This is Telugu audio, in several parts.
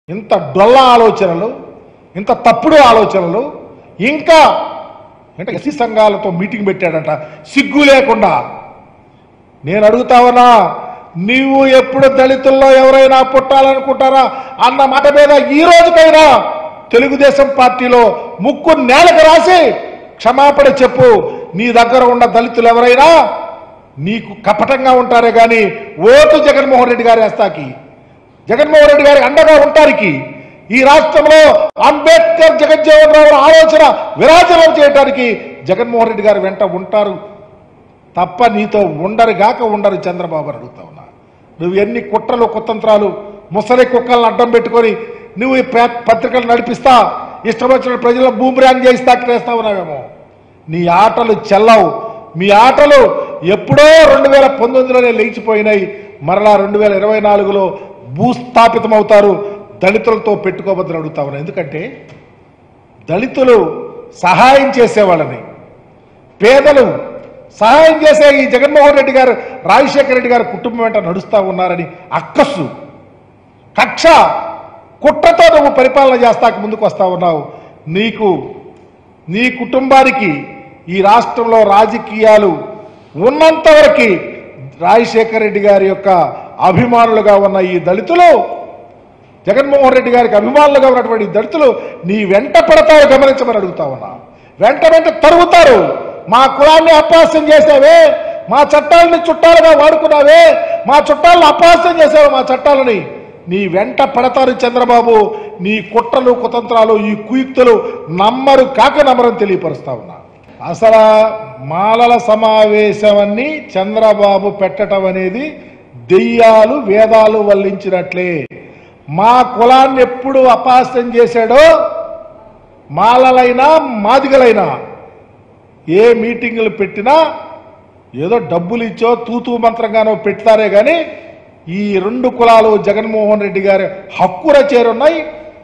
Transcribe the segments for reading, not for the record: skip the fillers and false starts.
ఇంత డొల్ల ఆలోచనలు, ఇంత తప్పుడు ఆలోచనలు, ఇంకా అంటే ఎస్సీ సంఘాలతో మీటింగ్ పెట్టాడంట సిగ్గు లేకుండా. నేను అడుగుతా ఉన్నా, నీవు ఎప్పుడు దళితుల్లో ఎవరైనా పుట్టాలనుకుంటారా అన్న మాట మీద ఈ రోజుకైనా తెలుగుదేశం పార్టీలో ముక్కు నేలకు రాసి క్షమాపణ చెప్పు. నీ దగ్గర ఉన్న దళితులు ఎవరైనా నీకు కపటంగా ఉంటారే కానీ ఓటు జగన్మోహన్ రెడ్డి గారి వేస్తాకి, జగన్మోహన్ రెడ్డి గారి అండగా ఉంటారికి, ఈ రాష్ట్రంలో అంబేద్కర్ జగజ్జీవన్ రావు ఆలోచన విరాజనం చేయడానికి జగన్మోహన్ రెడ్డి గారు వెంట ఉంటారు తప్ప నీతో ఉండరు చంద్రబాబు అని అడుగుతా ఉన్నా. నువ్వు ఎన్ని కుట్రలు కుతంత్రాలు ముసలి కుక్కలను అడ్డం పెట్టుకొని నువ్వు ఈ పత్రికలు నడిపిస్తా, ఇష్టం వచ్చిన ప్రజల బూమ్రాంగ్ చేయిస్తా చేస్తా ఉన్నావేమో. నీ ఆటలు చెల్లవు. మీ ఆటలు ఎప్పుడో 2019లోనే లేచిపోయినాయి. మరలా 2024లో భూస్థాపితమవుతారు. దళితులతో పెట్టుకోవద్దని అడుగుతా ఉన్నా. ఎందుకంటే దళితులు సహాయం చేసేవాళ్ళని, పేదలు సహాయం చేసే ఈ జగన్మోహన్ రెడ్డి గారు, రాజశేఖర రెడ్డి గారు కుటుంబం వెంట నడుస్తూ ఉన్నారని అక్కస్సు, కక్ష, కుట్రతో నువ్వు పరిపాలన చేస్తాక ముందుకు వస్తా ఉన్నావు. నీ కుటుంబానికి ఈ రాష్ట్రంలో రాజకీయాలు ఉన్నంత వరకు రాజశేఖర రెడ్డి గారి యొక్క అభిమానులుగా ఉన్న ఈ దళితులు, జగన్మోహన్ రెడ్డి గారికి అభిమానులుగా ఉన్నటువంటి దళితులు నీ వెంట పడతావు, గమనించమని అడుగుతా ఉన్నా. వెంట తరుగుతారు. మా కులాన్ని అపహాస్యం చేసావే, మా చట్టాలని చుట్టాలుగా వాడుకున్నావే, మా చుట్టాలను అపహాస్యం చేసావు, మా చట్టాలని నీ వెంట పడతారు చంద్రబాబు. నీ కుట్రలు కుతంత్రాలు, ఈ కుయుక్తులు నమ్మరని తెలియపరుస్తా ఉన్నా. అసలు మాలల సమావేశమని చంద్రబాబు పెట్టడం అనేది దెయ్యాలు వేదాలు వల్లించినట్లే. మా కులాన్ని ఎప్పుడు అపహాస్యం చేశాడో మాలలైనా మాదిగలైనా ఏ మీటింగులు పెట్టినా ఏదో డబ్బులు ఇచ్చో తూతూ మంత్రంగానో పెడతారే కానీ ఈ రెండు కులాలు జగన్మోహన్ రెడ్డి గారి హక్కుర చేరున్నాయి.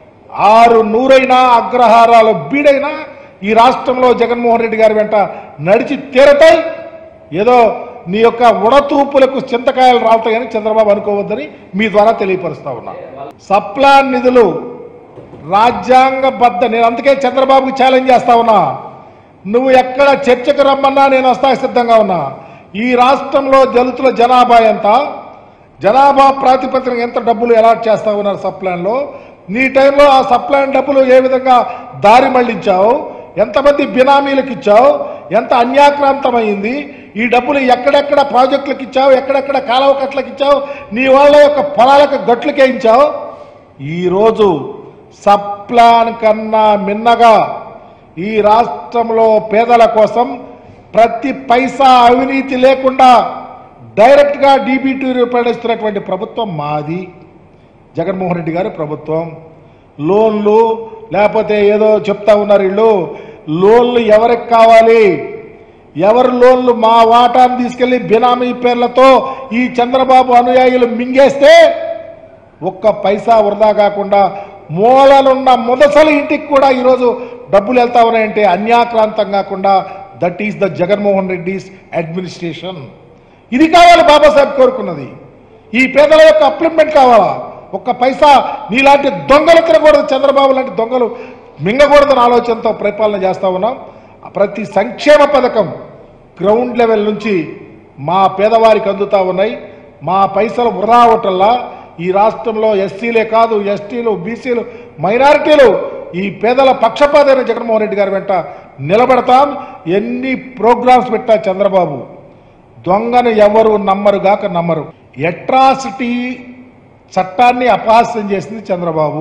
600 అగ్రహారాలు బీడైనా ఈ రాష్ట్రంలో జగన్మోహన్ రెడ్డి గారి వెంట నడిచి తీరతాయి. ఏదో నీ యొక్క ఉడతూపులకు చింతకాయలు రాలుతాయని చంద్రబాబు అనుకోవద్దని మీ ద్వారా తెలియపరుస్తా ఉన్నా. సప్లాన్ నిధులు రాజ్యాంగబద్ధ. నేను అందుకే చంద్రబాబుకి ఛాలెంజ్ చేస్తా ఉన్నా. నువ్వు ఎక్కడ చర్చకు రమ్మన్నా నేను వస్తా సిద్ధంగా ఉన్నా. ఈ రాష్ట్రంలో దళితుల జనాభా ఎంత, జనాభా ప్రాతిపదికన ఎంత డబ్బులు అలాట్ చేస్తా ఉన్నారు సప్లాన్లో, నీ టైంలో ఆ సప్లాన్ డబ్బులు ఏ విధంగా దారి మళ్లించావు, ఎంతమంది బినామీలకు ఇచ్చావు, ఎంత అన్యాక్రాంతమైంది, ఈ డబ్బులు ఎక్కడెక్కడ ప్రాజెక్టులకు ఇచ్చావు, ఎక్కడెక్కడ కాలువ కట్లకు ఇచ్చావు, నీ వాళ్ళ యొక్క పొలాలకు గట్లకే ఇచ్చావు. ఈరోజు సప్లాన్ కన్నా మిన్నగా ఈ రాష్ట్రంలో పేదల కోసం ప్రతి పైసా అవినీతి లేకుండా డైరెక్ట్గా డీబీటీ రూపొందిస్తున్నటువంటి ప్రభుత్వం మాది, జగన్మోహన్ రెడ్డి గారి ప్రభుత్వం. లోన్లు లేకపోతే ఏదో చెప్తా ఉన్నారు వీళ్ళు, లోన్లు ఎవరికి కావాలి, ఎవరి లోన్లు మా వాటాను తీసుకెళ్లి బినామీ పేర్లతో ఈ చంద్రబాబు అనుయాయులు మింగేస్తే ఒక్క పైసా వృధా కాకుండా మూలలున్న ముదసలు ఇంటికి కూడా ఈరోజు డబ్బులు వెళ్తా ఉన్నాయంటే అన్యాక్రాంతం కాకుండా. That is the Jaganmohan Reddy's administration. ఇది కావాలి బాబాసాహెబ్ కోరుకున్నది. ఈ పేదల యొక్క అప్లిమెంట్ కావాలా? ఒక్క పైసా నీలాంటి దొంగలు తినకూడదు, చంద్రబాబు లాంటి దొంగలు మింగకూడదని ఆలోచనతో పరిపాలన చేస్తా ఉన్నాం. ప్రతి సంక్షేమ పథకం గ్రౌండ్ లెవెల్ నుంచి మా పేదవారికి అందుతా ఉన్నాయి. మా పైసలు వృధా అవటల్లా ఈ రాష్ట్రంలో ఎస్సీలే కాదు, ఎస్టీలు, బీసీలు, మైనారిటీలు ఈ పేదల పక్షపాతైన జగన్మోహన్ రెడ్డి గారి వెంట నిలబడతాం. ఎన్ని ప్రోగ్రామ్స్ పెట్టా చంద్రబాబు, దొంగను ఎవరు నమ్మరుగాక నమ్మరు. అట్రాసిటీ చట్టాన్ని అపహాస్యం చేసింది చంద్రబాబు.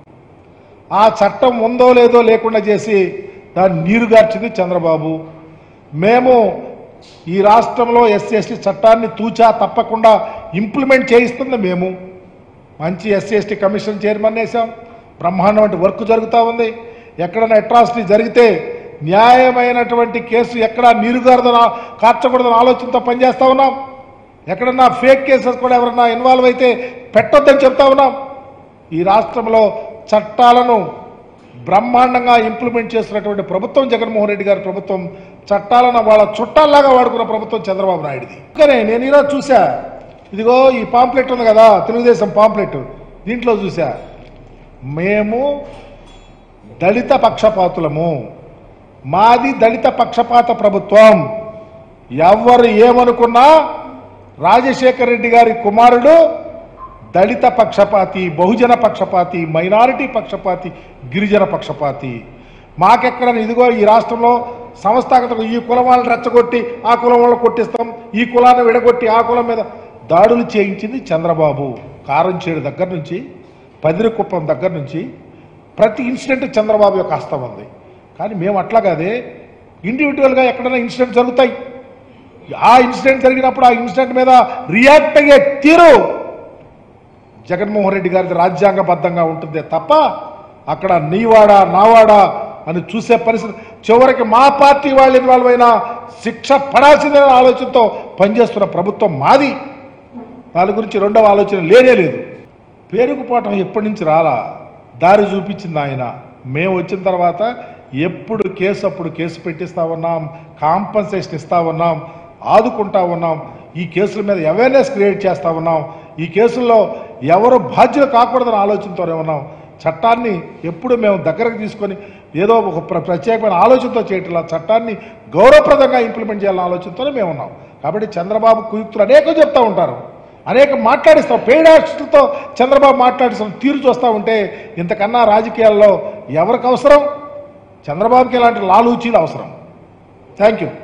ఆ చట్టం ఉందో లేదో లేకుండా చేసి దాన్ని నీరుగార్చింది చంద్రబాబు. మేము ఈ రాష్ట్రంలో ఎస్సీ ఎస్టీ చట్టాన్ని తూచా తప్పకుండా ఇంప్లిమెంట్ చేయిస్తుంది మేము. మంచి ఎస్సీ ఎస్టీ కమిషన్ చైర్మన్ వేసాం. బ్రహ్మాండమైన వర్క్ జరుగుతూ ఉంది. ఎక్కడైనా అట్రాసిటీ జరిగితే న్యాయమైనటువంటి కేసు ఎక్కడా నీరుగారదని కార్చకూడదని ఆలోచనతో పనిచేస్తూ ఉన్నాం. ఎక్కడన్నా ఫేక్ కేసెస్ కూడా ఎవరన్నా ఇన్వాల్వ్ అయితే పెట్టొద్దని చెప్తా ఉన్నాం. ఈ రాష్ట్రంలో చట్టాలను బ్రహ్మాండంగా ఇంప్లిమెంట్ చేస్తున్నటువంటి ప్రభుత్వం జగన్మోహన్ రెడ్డి గారి ప్రభుత్వం. చట్టాలను వాళ్ళ చుట్టాల్లాగా వాడుకున్న ప్రభుత్వం చంద్రబాబు నాయుడుది. కానీ నేను ఈరోజు చూసా, ఇదిగో ఈ పాంప్లెట్ ఉంది కదా, తెలుగుదేశం పాంప్లెట్, దీంట్లో చూసా మేము దళిత పక్షపాతులము, మాది దళిత పక్షపాత ప్రభుత్వం. ఎవరు ఏమనుకున్నా రాజశేఖర రెడ్డి గారి కుమారుడు దళిత పక్షపాతి, బహుజన పక్షపాతి, మైనారిటీ పక్షపాతి, గిరిజన పక్షపాతి. మాకెక్కడ ఇదిగో ఈ రాష్ట్రంలో సంస్థాగతంగా ఈ కులం వాళ్ళని రెచ్చగొట్టి ఆ కులం వాళ్ళని కొట్టిస్తాం, ఈ కులాన్ని విడగొట్టి ఆ కులం మీద దాడులు చేయించింది చంద్రబాబు. కారంచేడు దగ్గర నుంచి పదిరికుప్పం దగ్గర నుంచి ప్రతి ఇన్సిడెంట్ చంద్రబాబు యొక్క హస్తం ఉంది. కానీ మేము అట్లా కాదే, ఇండివిజువల్గా ఎక్కడైనా ఇన్సిడెంట్ జరుగుతాయి, ఆ ఇన్సిడెంట్ జరిగినప్పుడు ఆ ఇన్సిడెంట్ మీద రియాక్ట్ అయ్యే తీరు జగన్మోహన్ రెడ్డి గారిది రాజ్యాంగబద్ధంగా ఉంటుందే తప్ప అక్కడ నీవాడా నావాడా అని చూసే పరిస్థితి. చివరికి మా పార్టీ వాళ్ళు ఇన్వాల్వ్ అయినా శిక్ష పడాల్సిందే ఆలోచనతో పనిచేస్తున్న ప్రభుత్వం మాది. దాని గురించి రెండవ ఆలోచన లేనే లేదు. పేరుకుపోవటం ఎప్పటి నుంచి రాలా, దారి చూపించింది ఆయన. మేము వచ్చిన తర్వాత ఎప్పుడు కేసు అప్పుడు కేసు పెట్టిస్తా ఉన్నాం, కాంపన్సేషన్ ఇస్తా ఉన్నాం, ఆదుకుంటా ఉన్నాం. ఈ కేసుల మీద అవేర్నెస్ క్రియేట్ చేస్తా ఉన్నాం. ఈ కేసుల్లో ఎవరు బాధ్యులు కాకూడదని ఆలోచనతోనే ఉన్నాం. చట్టాన్ని ఎప్పుడు మేము దగ్గరకు తీసుకొని ఏదో ఒక ప్రత్యేకమైన ఆలోచనతో చేయట్లా, చట్టాన్ని గౌరవప్రదంగా ఇంప్లిమెంట్ చేయాలన్న ఆలోచనతోనే మేము ఉన్నాం. కాబట్టి చంద్రబాబు కుయుక్తులు అనేకం చెప్తూ ఉంటారు, అనేక మాట్లాడిస్తాం. పెయిడ్ ఆర్టిస్టులతో చంద్రబాబు మాట్లాడిస్తాం. తీరు చూస్తూ ఉంటే ఇంతకన్నా రాజకీయాల్లో ఎవరికి అవసరం? చంద్రబాబుకి ఇలాంటి లాలూచీలు అవసరం. Thank you.